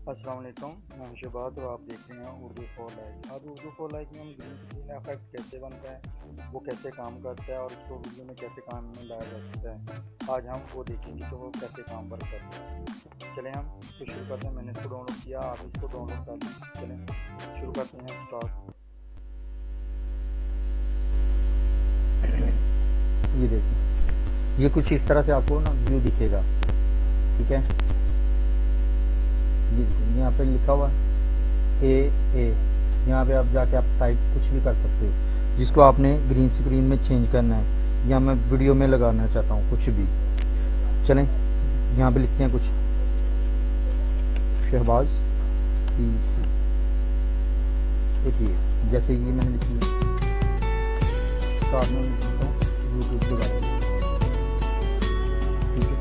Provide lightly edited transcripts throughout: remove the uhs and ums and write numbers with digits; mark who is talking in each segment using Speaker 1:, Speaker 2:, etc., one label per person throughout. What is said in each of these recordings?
Speaker 1: अस्सलाम वालेकुम, मैं हूं शहबाज और आप देख रहे हैं उर्दू फॉर लाइक। आज उर्दू फॉर लाइक में हम ग्रीन स्क्रीन इफेक्ट कैसे बनता है, वो कैसे काम करता है और उसको वीडियो में कैसे काम में लाया जा सकता है, आज हम वो देखेंगे कि वो कैसे काम वर्क करता है। चलें हम इसको शुरू करते हैं। मैंने इसको डाउनलोड किया, आप इसको डाउनलोड कर लें। चलें शुरू करते हैं, स्टार्ट।
Speaker 2: ये देखिए, ये कुछ इस तरह से आपको ना व्यू दिखेगा, ठीक है। ये देखिए, यहाँ पे लिखा हुआ ए, यहाँ पे आप जाके आप टाइप कुछ भी कर सकते हो जिसको आपने ग्रीन स्क्रीन में चेंज करना है, या मैं वीडियो में लगाना चाहता हूँ कुछ भी। चलें यहाँ पे लिखते हैं कुछ शहबाज PC। देखिए जैसे ये मैंने लिखी स्टार्ट में लिखता हूँ यूट्यूब के बारे में, ठीक है।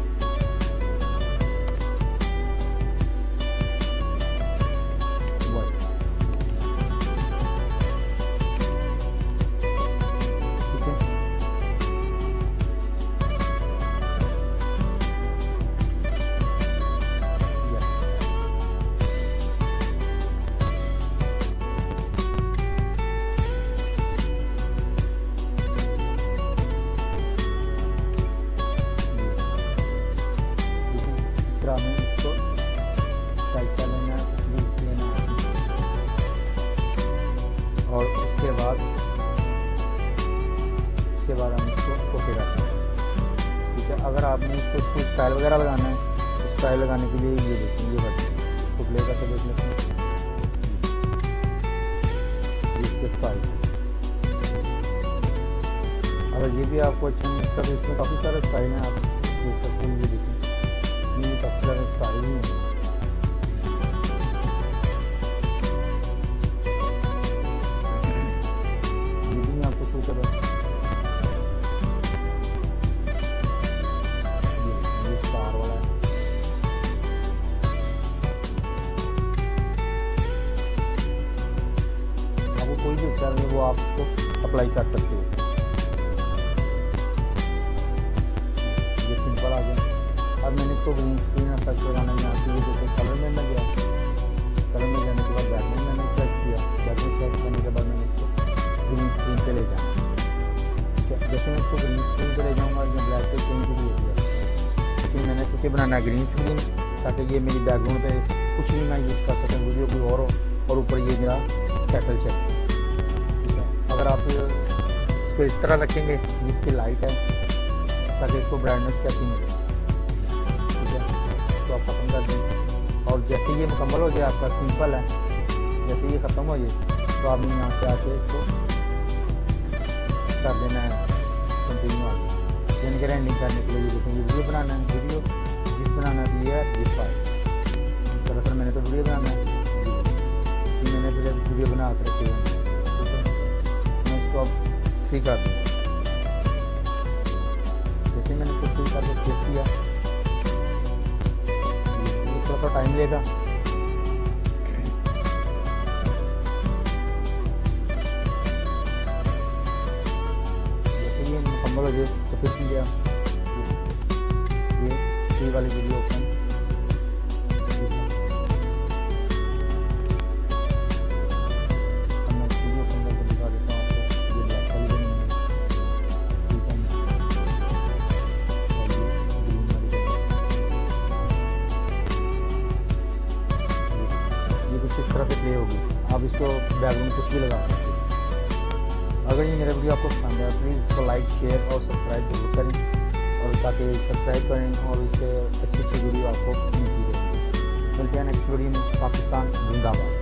Speaker 2: हमें इसको टाइप कर लेना है, कुछ भी लिख लेना है, और उसके बाद हम इसको ओके करते हैं, ठीक है। अगर आपने इसको स्टाइल वगैरह लगाना है तो स्टाइल लगाने के लिए ये देखिए, ये बटन इसको प्ले करके देख लेते हैं, इसके स्टाइल। अगर ये भी आपको अच्छा नहीं लगता तो इसमें काफ़ी सारे स्टाइल हैं, आप देख सकते हैं। ये देखिए, ये काफ़ी सारे स्टाइल हैं। ये भी आपको शो कर रहा है, ये स्टार वाला है। आपको कोई भी स्टाइल है वो आप इसको अप्लाई कर सकते हो। ये सिंपल आ गया। अब मैंने इसको ग्रीन स्क्रीन इफेक्ट लगाना है, यहाँ से ये देखो कलर में मैं गया, कलर में जाने के बाद बैकग्राउंड मैंने सेलेक्ट किया, बैकग्राउंड सेलेक्ट करने के बाद मैंने इसको ग्रीन स्क्रीन पे ले जाना, ठीक है। जैसे मैं इसको ग्रीन स्क्रीन पे ले जाऊँगा या ब्लैक पे चेंज भी हो गया, लेकिन मैंने क्योंकि बनाना है ग्रीन स्क्रीन ताकि ये मेरी बैकग्राउंड पे कुछ भी मैं यूज़ कर सकूँ, वीडियो कोई और हो, और ऊपर ये मेरा टाइटल चेक, ठीक है। अगर आप इसको इस तरह रखेंगे जिसकी लाइट है ताकि इसको ब्राइटनेस कैसी मिले, तो आप खत्म कर दें। और जैसे ये मुकम्मल हो जाए, आपका सिंपल है, जैसे ये ख़त्म हो जाए तो आपने यहाँ से आके इसको कर देना है कंटिन्यू आगे, यानी कि रेंडिंग करने के लिए। ये देखेंगे वीडियो बनाना है, वीडियो जिस बनाना है ये है जिस फाइल। दरअसल मैंने तो वीडियो बनाना है, कि मैंने पहले वीडियो बना कर रखी है, ठीक है। मैं इसको अब फ्री कर दूँगा, जैसे मैंने इसको फ्री करके सेव किया, थोड़ा सा टाइम लेगा। जैसे ये मुकम्मल हो जाए तो फिर से गया ये फ्री वाली वीडियो ओपन, मैं वीडियो ओपन करके दिखा देता हूँ आपको। ये ब्लैक वाली बनी है, ठीक है, और ये ग्रीन वाली, ये कुछ इस तरह से प्ले होगी। आप इसको बैकग्राउंड कुछ भी लगा सकते हैं। अगर ये मेरा वीडियो आपको पसंद है प्लीज़ इसको लाइक, शेयर और सब्सक्राइब जरूर करें, और ताकि सब्सक्राइब करें और इससे अच्छी वीडियो आपको मिलती रहेगी। मिलते हैं नेक्स्ट वीडियो में। पाकिस्तान जिंदाबाद।